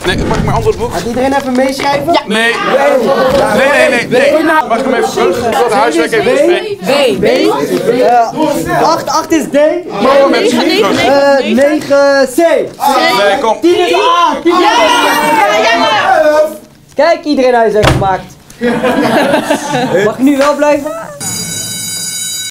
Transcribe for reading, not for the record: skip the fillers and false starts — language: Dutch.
Nee, mag ik mijn antwoordboek? Gaat iedereen even meeschrijven? Ja. Nee. Nee. Mag ik hem even terug? Ik wil het huiswerk even bespreken. B. 8 is D. 9 C. Nee, kom. 10 is A. 10 is A. Kijk, iedereen huis heeft gemaakt. Mag ik nu wel blijven?